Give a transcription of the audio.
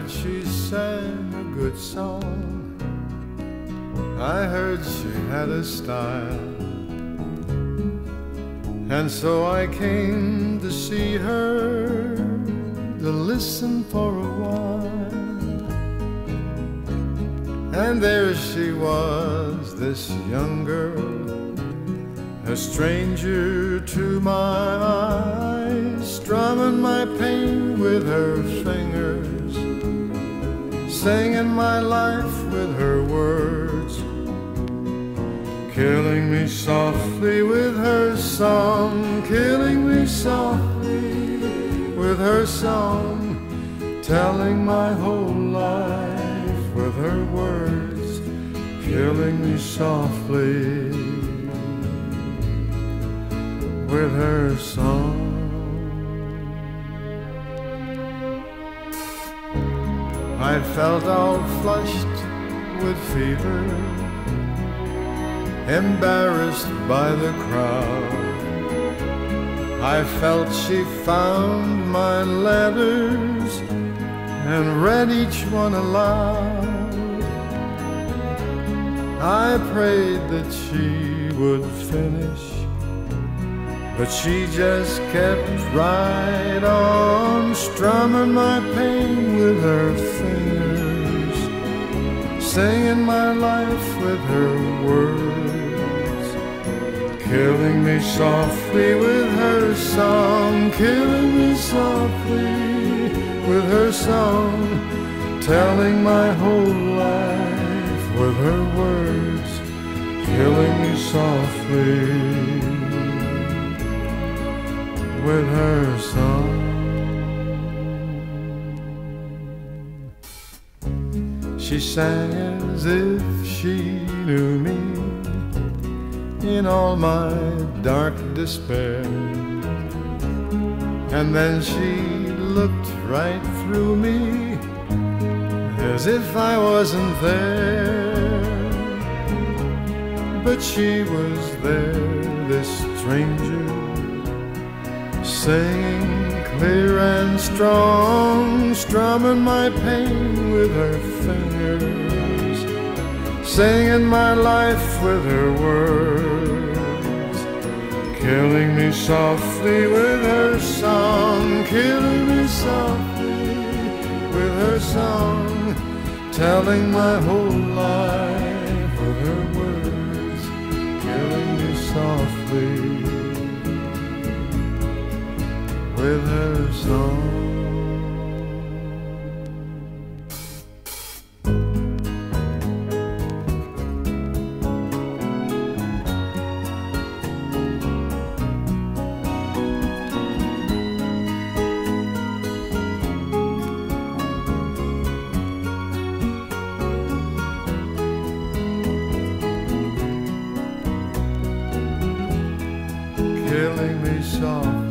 heard she sang a good song. I heard she had a style. And so I came to see her, to listen for a while. And there she was, this young girl, a stranger to my eyes, strumming my pain with her fingers, singing my life with her words, killing me softly with her song, killing me softly with her song, telling my whole life with her words, killing me softly with her song. I felt all flushed with fever, embarrassed by the crowd. I felt she found my letters and read each one aloud. I prayed that she would finish, but she just kept right on, strumming my pain with her fingers, singing my life with her words, killing me softly with her song, killing me softly with her song, telling my whole life with her words, killing me softly with her song. She sang as if she knew me in all my dark despair, and then she looked right through me as if I wasn't there. But she was there, this stranger, singing clear and strong, strumming my pain with her fingers, singing my life with her words, killing me softly with her song, killing me softly with her song, telling my whole life with her words, killing me softly with her song. Killing me softly